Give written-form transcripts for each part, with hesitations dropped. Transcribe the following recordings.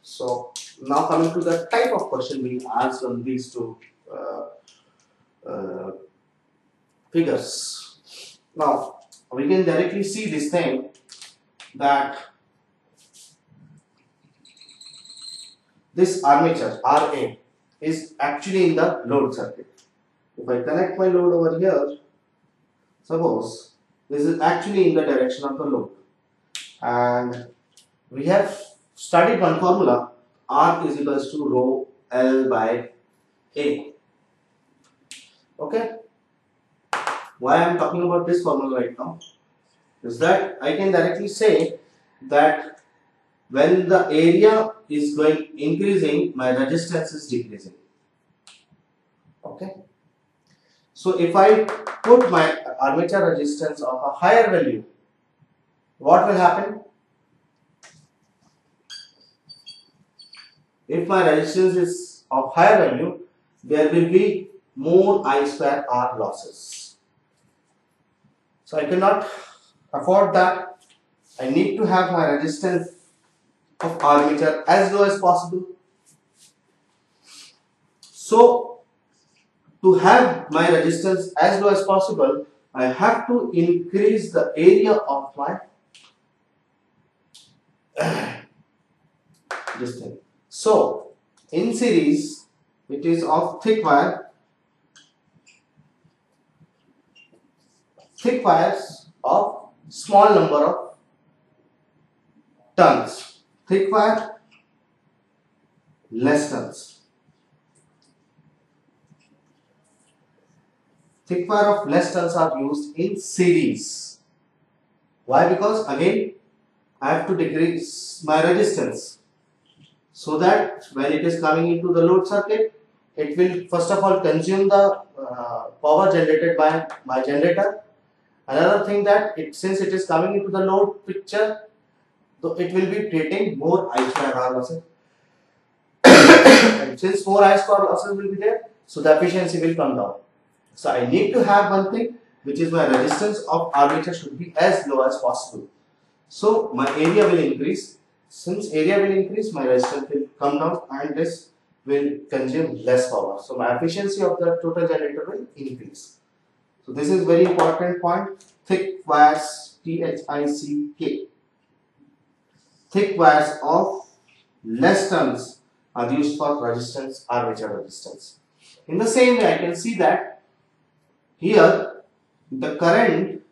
So now coming to the type of question being asked on these two uh, figures. Now we can directly see this thing that this armature RA is actually in the load circuit. If I connect my load over here, suppose this is actually in the direction of the load, and we have studied one formula, R is equals to rho L by A. Okay, why I am talking about this formula right now is that I can directly say that when the area is going increasing, my resistance is decreasing. Okay, so if I put my armature resistance of a higher value, what will happen? If my resistance is of higher value, there will be more I square R losses. So I cannot afford that. I need to have my resistance of armature as low as possible. So to have my resistance as low as possible, I have to increase the area of my this thing. So in series, it is of thick wire. Thick wires of small number of turns. Thick wire, less turns. Thick wire of less turns are used in series. Why? Because again I have to decrease my resistance so that when it is coming into the load circuit, it will first of all consume the power generated by my generator. Another thing that since it is coming into the load picture, so it will be creating more I square R losses. And since more I square losses will be there, so the efficiency will come down. So I need to have one thing, which is my resistance of armature should be as low as possible. So my area will increase. Since area will increase, my resistance will come down and this will consume less power. So my efficiency of the total generator will increase. So this is very important point. Thick wires, THICK. Thick wires of less turns are used for resistance, armature resistance. In the same way, I can see that here the current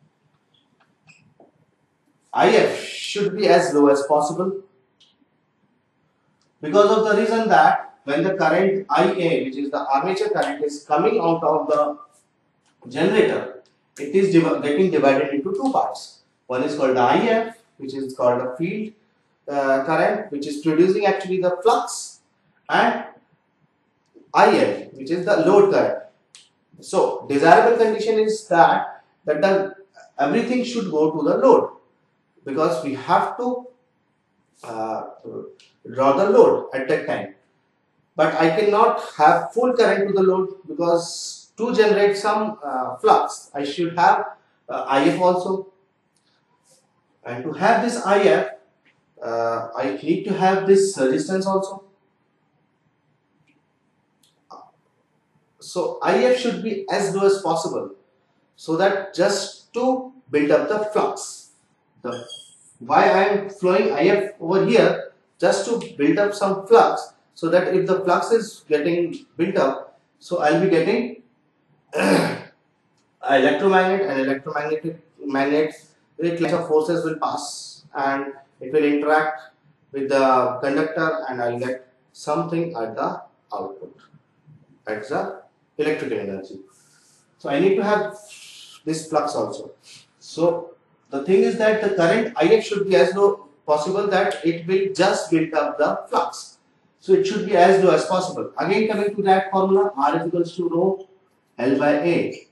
IF should be as low as possible, because of the reason that when the current IA, which is the armature current, is coming out of the generator, it is getting divided into two parts. One is called the IF, which is called the field current, which is producing actually the flux, and IL, which is the load current. So desirable condition is that everything should go to the load, because we have to draw the load at that time. But I cannot have full current to the load, because to generate some flux, I should have IF also. And to have this IF, I need to have this resistance also. So IF should be as low as possible, so that just to build up the flux. Why I am flowing IF over here? Just to build up some flux, so that if the flux is getting built up, so I will be getting electromagnet and electromagnetic forces will pass and it will interact with the conductor, and I will get something at the output, at the electrical energy. So I need to have this flux also. So the thing is that the current IF should be as low possible, that it will just build up the flux. So it should be as low as possible. Again coming to that formula, R is equals to rho L by A.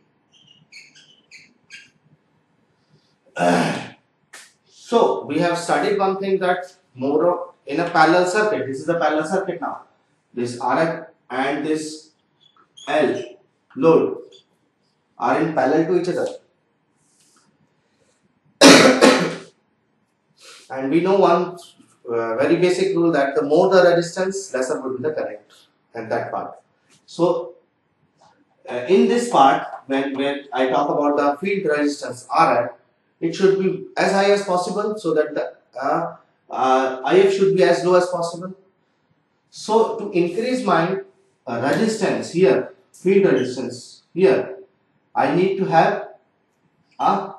So we have studied one thing, that more in a parallel circuit. This is a parallel circuit now. This RF and this L load are in parallel to each other. And we know one very basic rule that the more the resistance, lesser would be the current at that part. So in this part, when I talk about the field resistance Rf, it should be as high as possible so that the If should be as low as possible. So to increase my resistance here, field resistance here, I need to have a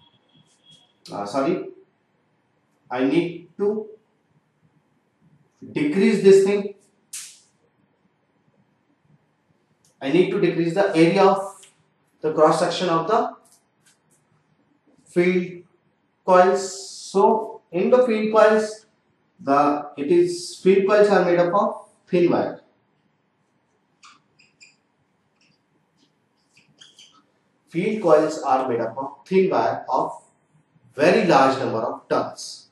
I need to decrease this thing. I need to decrease the area of the cross section of the field coils. So in the field coils, field coils are made up of thin wire. Field coils are made up of thin wire of very large number of turns.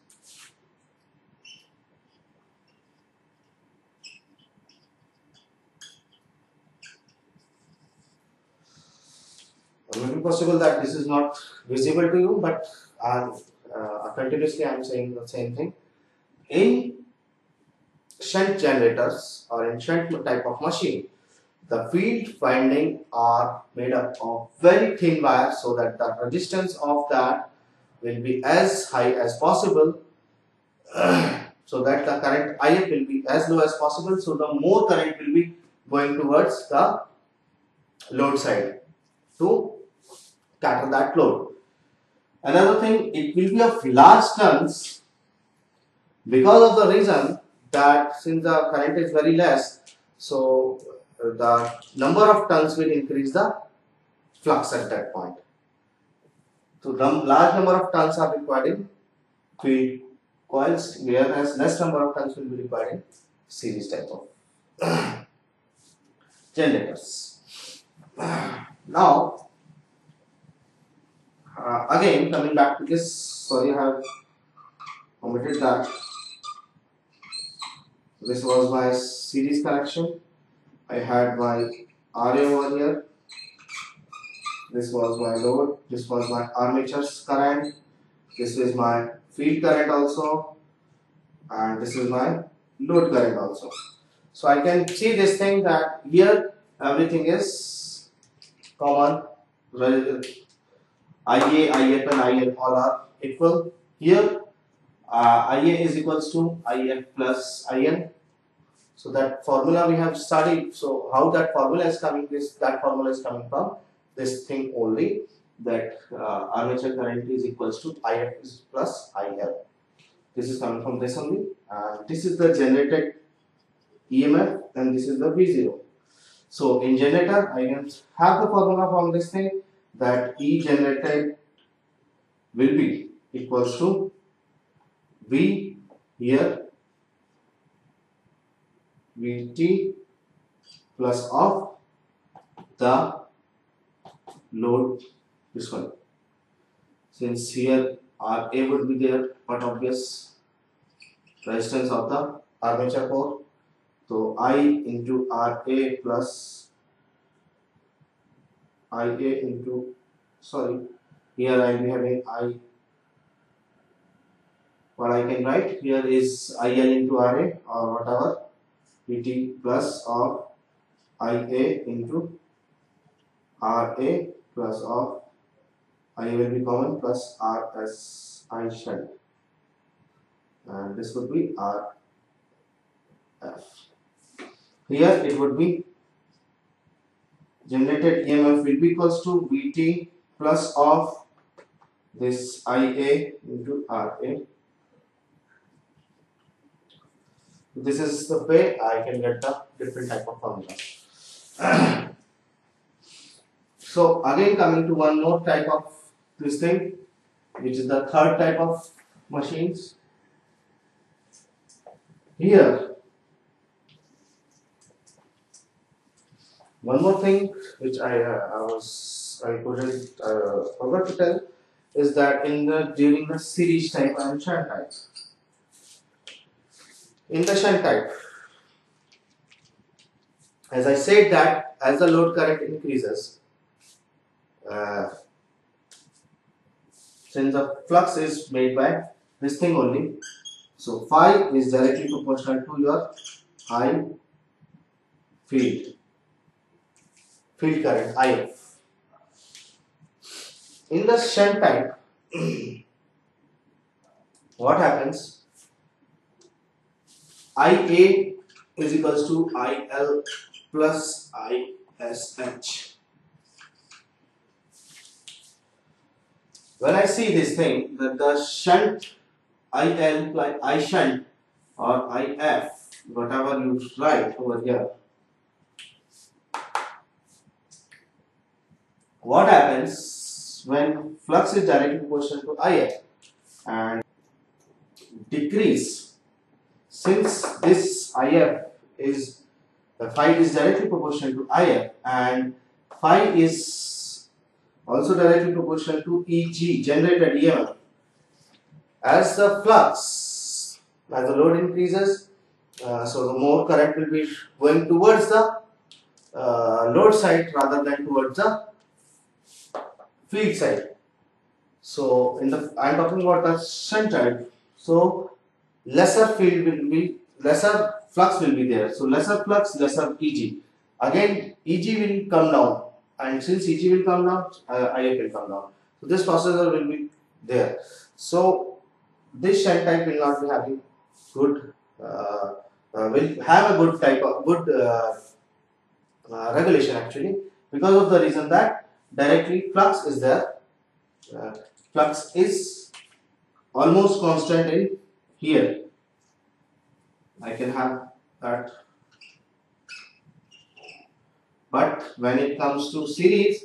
Maybe possible that this is not visible to you, but continuously I am saying the same thing. In shunt generators or in shunt type of machine, the field winding are made up of very thin wire so that the resistance of that will be as high as possible so that the current If will be as low as possible. So the more current will be going towards the load side to cater that load. Another thing, it will be of large turns because of the reason that since the current is very less, so the number of turns will increase the flux at that point. So the large number of turns are required in field coils, whereas less number of turns will be required in series type of generators. Now again coming back to this, sorry I have omitted that. This was my series connection. I had my RA over here. This was my load. This was my armature current. This is my field current also. And this is my load current also. So I can see this thing that here everything is common. IA, IF and IL all are equal. Here IA is equals to IF plus IN. So that formula we have studied. So how that formula is coming? That formula is coming from this thing only, that armature current is equals to IF plus IL. This is coming from this only. This is the generated EMF and this is the V0. So in generator, I can have the formula from this thing that E generated will be equals to V here Vt plus of the load, this one. Since here Ra would be there, but obvious resistance of the armature core. So I into Ra plus Ia into, sorry, here I will be having I. What I can write here is IL into Ra or whatever, Vt plus of Ia into Ra plus of I will be common plus Rs I shunt, and this would be Rf. Here it would be generated EMF will be equals to Vt plus of this Ia into Ra. This is the way I can get the different type of formula. So again coming to one more type of this thing, which is the third type of machines. Here one more thing which I forgot to tell is that during the series type and shunt type. In the shunt type, as I said that as the load current increases, since the flux is made by this thing only, So phi is directly proportional to your I field current IF. In the shunt type, what happens? IA is equals to IL plus ISH. When I see this thing, that the shunt IL plus I shunt or IF, whatever you write over here, what happens when flux is directly proportional to IF and decrease, since this IF is phi is directly proportional to IF and phi is also directly proportional to EG, generated EMF. As the flux, as the load increases, so the more current will be going towards the load side rather than towards the field side. So I am talking about the shunt type. So lesser flux will be there. So lesser flux, lesser EG. Again, EG will come down, and since EG will come down, IF will come down. So this processor will be there. So this shunt type will not be having good, will have a good type of regulation actually, because of the reason that directly flux is there. Flux is almost constant in here. I can have that, but when it comes to series,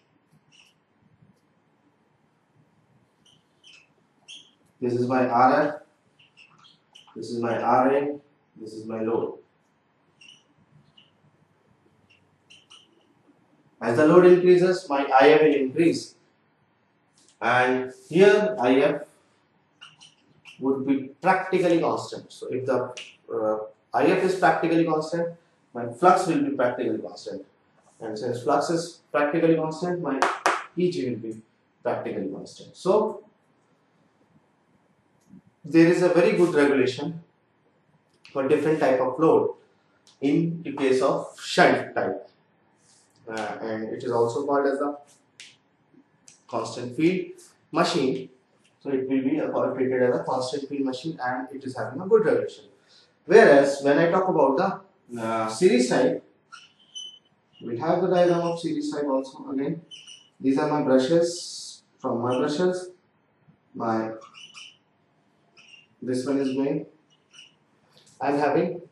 this is my RF, this is my RA, this is my load. As the load increases, my IF will increase, and here IF would be practically constant. So if the IF is practically constant, my flux will be practically constant, and since flux is practically constant, my EG will be practically constant. So there is a very good regulation for different type of load in the case of shunt type, and it is also called as the constant field machine. So it will be treated as a constant field machine, and it is having a good regulation. Whereas when I talk about the series type, we have the diagram of series type also. Again, these are my brushes. From my brushes, this one is going. I am having,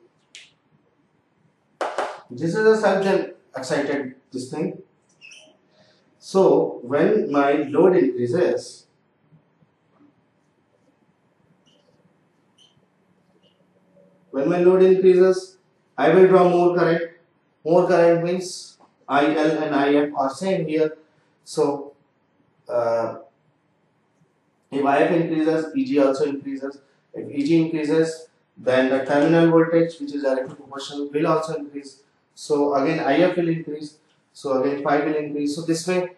this is a self-excited this thing. So when my load increases, I will draw more current. More current means IL and IF are same here. So if IF increases, EG also increases. If EG increases, then the terminal voltage, which is directly proportional, will also increase. So again IF will increase. So again phi will increase. So this way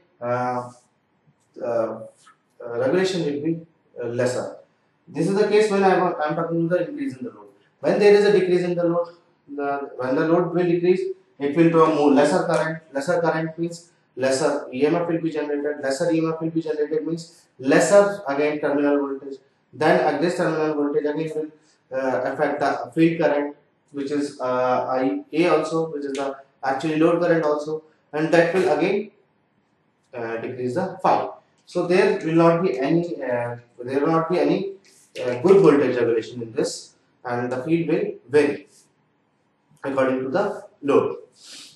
regulation will be lesser. This is the case when I am talking about the increase in the load. When there is a decrease in the load, when the load will decrease, it will draw more lesser current. Lesser current means lesser EMF will be generated. Lesser EMF will be generated means lesser again terminal voltage. Then this terminal voltage again will affect the field current, which is IA also, which is the actually load current also, and that will again decrease the phi. So there will not be any good voltage regulation in this, and the field will vary according to the load.